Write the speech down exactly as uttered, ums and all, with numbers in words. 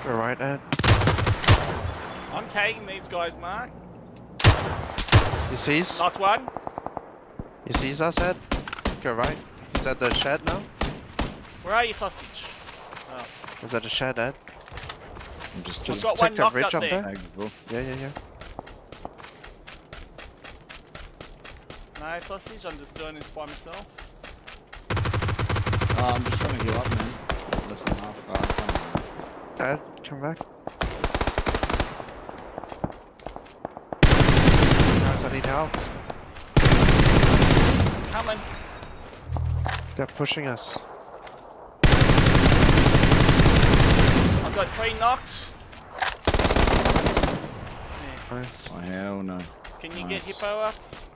Go right, Ed. I'm tagging these guys, Mark. He sees? Knocked one. He sees us, Ed. Go right. He's at the shed now. Where are you, sausage? Oh. He's at the shed, Ed. I'm just I've Just got take one the knocked ridge up up there. there. tags as well. Yeah, yeah, yeah. No, sausage, I'm just doing this by myself. Oh, I'm just trying to heal up, man. Less than half. Oh, I'm coming. Ed, come back. Guys, I need help. Coming. They're pushing us. I've got three knocked. Yeah. Nice. Oh, hell no. Can you Nice. get Hippo up?